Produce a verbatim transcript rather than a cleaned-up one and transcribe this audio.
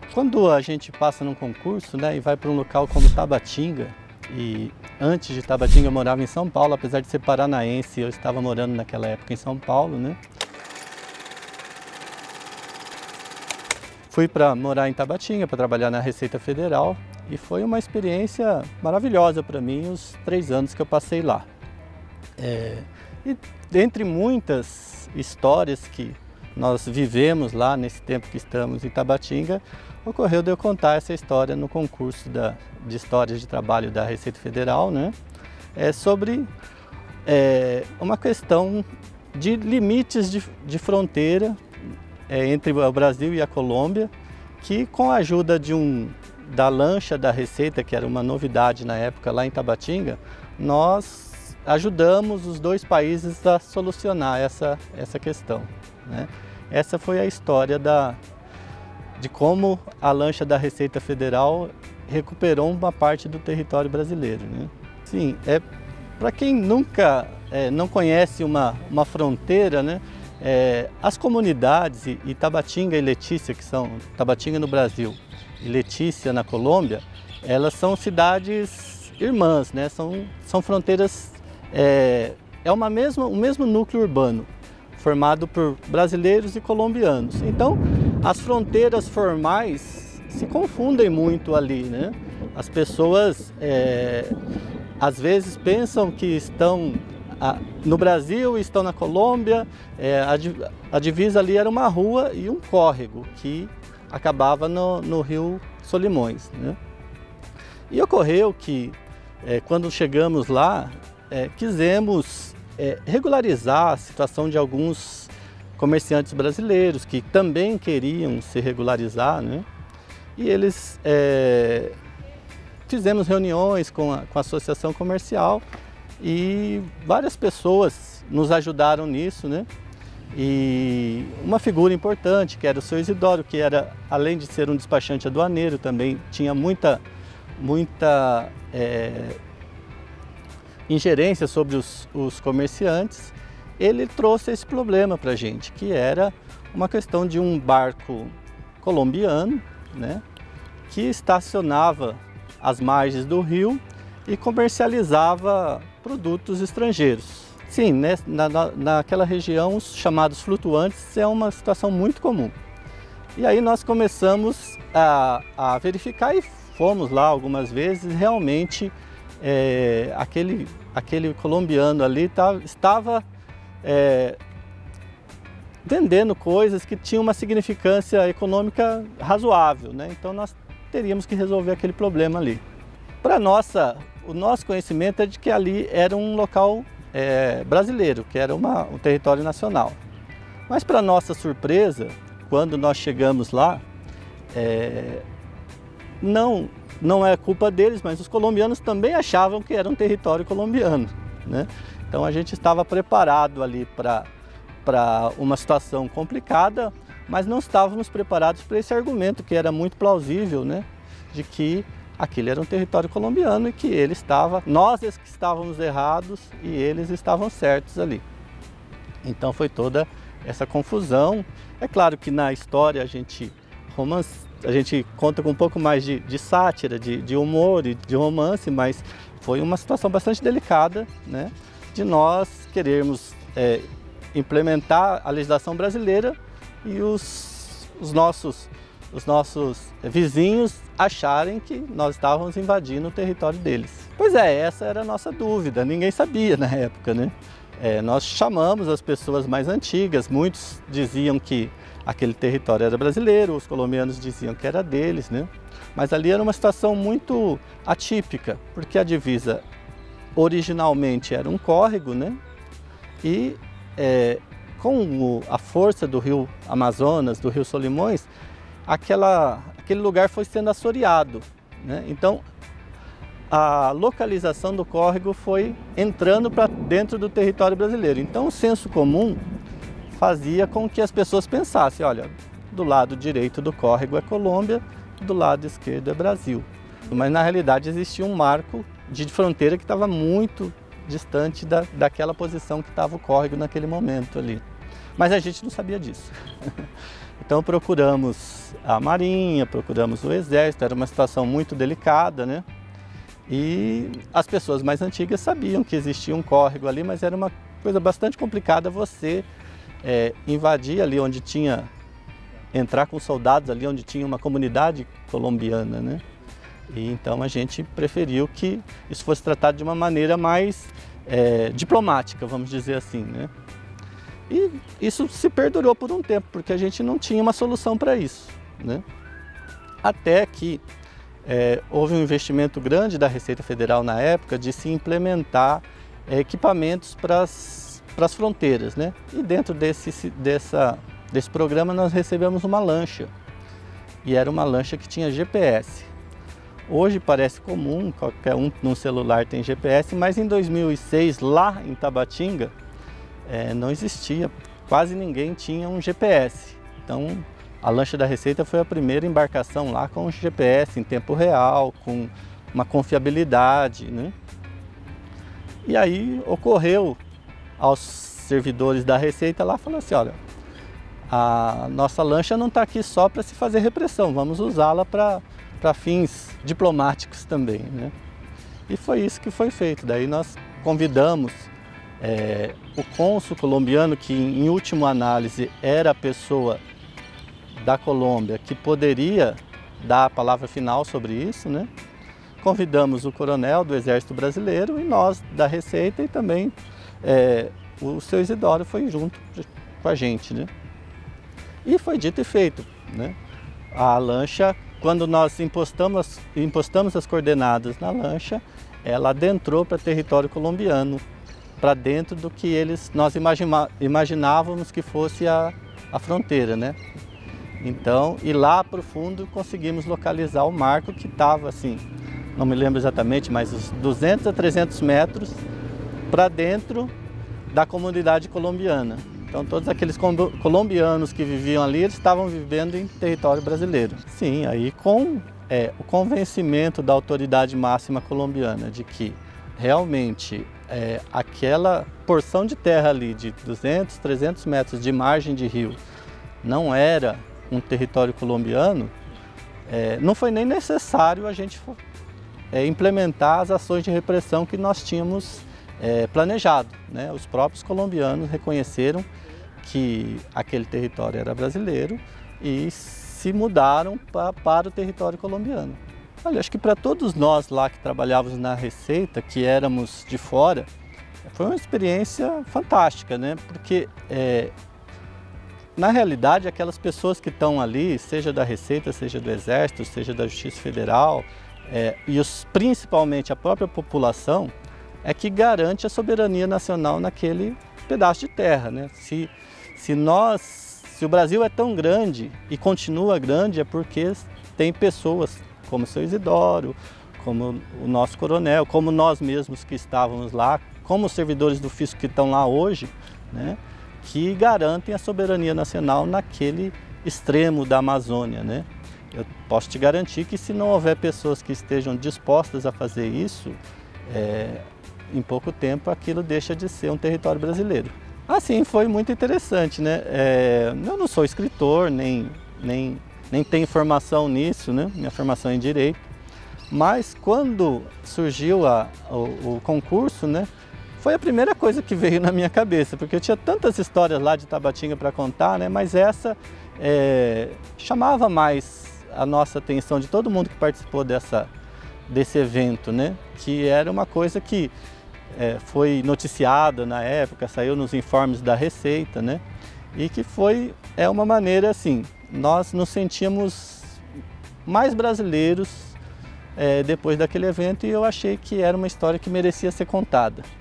Quando a gente passa num concurso, né, e vai para um local como Tabatinga, e antes de Tabatinga eu morava em São Paulo, apesar de ser paranaense, eu estava morando naquela época em São Paulo, né? Fui para morar em Tabatinga, para trabalhar na Receita Federal, e foi uma experiência maravilhosa para mim os três anos que eu passei lá. É, e dentre muitas histórias que nós vivemos lá nesse tempo que estamos em Tabatinga, ocorreu de eu contar essa história no concurso da, de histórias de trabalho da Receita Federal, né? É sobre é, uma questão de limites de, de fronteira é, entre o Brasil e a Colômbia, que com a ajuda de um, da lancha da Receita, que era uma novidade na época lá em Tabatinga, nós ajudamos os dois países a solucionar essa, essa questão, né? Essa foi a história da, de como a lancha da Receita Federal recuperou uma parte do território brasileiro, né? Sim, é, para quem nunca é, não conhece uma, uma fronteira, né, é, as comunidades, e, e Tabatinga e Letícia, que são Tabatinga no Brasil e Letícia na Colômbia, elas são cidades irmãs, né? São, são fronteiras, é, é uma mesma, o mesmo núcleo urbano, formado por brasileiros e colombianos. Então, as fronteiras formais se confundem muito ali, né? As pessoas, é, às vezes, pensam que estão a, no Brasil e estão na Colômbia. É, a, a divisa ali era uma rua e um córrego que acabava no, no rio Solimões, né? E ocorreu que, é, quando chegamos lá, é, quisemos É, regularizar a situação de alguns comerciantes brasileiros que também queriam se regularizar, né? E eles é, fizemos reuniões com a, com a associação comercial e várias pessoas nos ajudaram nisso, né? E uma figura importante, que era o seu Isidoro, que era, além de ser um despachante aduaneiro, também tinha muita, muita é, ingerência sobre os, os comerciantes. Ele trouxe esse problema para a gente, que era uma questão de um barco colombiano, né, que estacionava às margens do rio e comercializava produtos estrangeiros. Sim, né, na, na, naquela região, os chamados flutuantes é uma situação muito comum. E aí nós começamos a, a verificar e fomos lá algumas vezes, realmente É, aquele, aquele colombiano ali tá, estava é, vendendo coisas que tinham uma significância econômica razoável, né? Então nós teríamos que resolver aquele problema ali. Para nossa, o nosso conhecimento é de que ali era um local é, brasileiro, que era uma, um território nacional. Mas para nossa surpresa, quando nós chegamos lá, é, não Não é culpa deles, mas os colombianos também achavam que era um território colombiano, né? Então a gente estava preparado ali para para uma situação complicada, mas não estávamos preparados para esse argumento, que era muito plausível, né? De que aquele era um território colombiano e que ele estava, nós é que estávamos errados e eles estavam certos ali. Então foi toda essa confusão. É claro que na história a gente romance A gente conta com um pouco mais de, de sátira, de, de humor e de romance, mas foi uma situação bastante delicada, né, de nós querermos é, implementar a legislação brasileira e os, os, nossos, os nossos vizinhos acharem que nós estávamos invadindo o território deles. Pois é, essa era a nossa dúvida, ninguém sabia na época, né? É, nós chamamos as pessoas mais antigas, muitos diziam que aquele território era brasileiro, os colombianos diziam que era deles, né? Mas ali era uma situação muito atípica, porque a divisa originalmente era um córrego, né? E é, com o, a força do rio Amazonas, do rio Solimões, aquela, aquele lugar foi sendo assoreado, né? Então a localização do córrego foi entrando para dentro do território brasileiro. Então o senso comum fazia com que as pessoas pensassem, olha, do lado direito do córrego é Colômbia, do lado esquerdo é Brasil. Mas na realidade existia um marco de fronteira que estava muito distante da, daquela posição que estava o córrego naquele momento ali. Mas a gente não sabia disso. Então procuramos a Marinha, procuramos o Exército, era uma situação muito delicada, né? E as pessoas mais antigas sabiam que existia um córrego ali, mas era uma coisa bastante complicada você é, invadir ali onde tinha, entrar com soldados ali onde tinha uma comunidade colombiana, né? E então a gente preferiu que isso fosse tratado de uma maneira mais é, diplomática, vamos dizer assim, né? E isso se perdurou por um tempo, porque a gente não tinha uma solução para isso, né? Até que é, houve um investimento grande da Receita Federal na época de se implementar é, equipamentos para as fronteiras, né? E dentro desse, dessa, desse programa nós recebemos uma lancha, e era uma lancha que tinha G P S. Hoje parece comum, qualquer um no celular tem G P S, mas em dois mil e seis, lá em Tabatinga, É, não existia, quase ninguém tinha um G P S. Então a lancha da Receita foi a primeira embarcação lá com G P S em tempo real, com uma confiabilidade, né? E aí ocorreu aos servidores da Receita lá, falando assim, olha, a nossa lancha não está aqui só para se fazer repressão, vamos usá-la para para fins diplomáticos também, né? E foi isso que foi feito. Daí nós convidamos É, o cônsul colombiano, que em última análise era a pessoa da Colômbia que poderia dar a palavra final sobre isso, né? Convidamos o coronel do Exército Brasileiro e nós da Receita, e também é, o seu Isidoro foi junto com a gente, né? E foi dito e feito, né? A lancha, quando nós impostamos, impostamos as coordenadas na lancha, ela adentrou para território colombiano, para dentro do que eles, nós imagina, imaginávamos que fosse a, a fronteira, né? Então, e lá para o fundo conseguimos localizar o marco que estava assim, não me lembro exatamente, mas uns duzentos a trezentos metros para dentro da comunidade colombiana. Então todos aqueles colombianos que viviam ali, eles estavam vivendo em território brasileiro. Sim, aí com é, o convencimento da autoridade máxima colombiana de que realmente é, aquela porção de terra ali de duzentos, trezentos metros de margem de rio não era um território colombiano, é, não foi nem necessário a gente é, implementar as ações de repressão que nós tínhamos é, planejado, né? Os próprios colombianos reconheceram que aquele território era brasileiro e se mudaram pra, para o território colombiano. Olha, acho que para todos nós lá que trabalhávamos na Receita, que éramos de fora, foi uma experiência fantástica, né? Porque, é, na realidade, aquelas pessoas que estão ali, seja da Receita, seja do Exército, seja da Justiça Federal, é, e os, principalmente a própria população, é que garante a soberania nacional naquele pedaço de terra, né? Se, se nós, se o Brasil é tão grande e continua grande, é porque tem pessoas como o seu Isidoro, como o nosso coronel, como nós mesmos que estávamos lá, como os servidores do fisco que estão lá hoje, né, que garantem a soberania nacional naquele extremo da Amazônia, né? Eu posso te garantir que se não houver pessoas que estejam dispostas a fazer isso, é, em pouco tempo aquilo deixa de ser um território brasileiro. Assim, foi muito interessante, né? É, eu não sou escritor, nem, nem nem tenho formação nisso, né? Minha formação é em Direito, mas quando surgiu a, o, o concurso, né? Foi a primeira coisa que veio na minha cabeça, porque eu tinha tantas histórias lá de Tabatinga para contar, né? Mas essa é, chamava mais a nossa atenção de todo mundo que participou dessa, desse evento, né? Que era uma coisa que é, foi noticiada na época, saiu nos informes da Receita, né? E que foi é uma maneira assim, nós nos sentíamos mais brasileiros é, depois daquele evento, e eu achei que era uma história que merecia ser contada.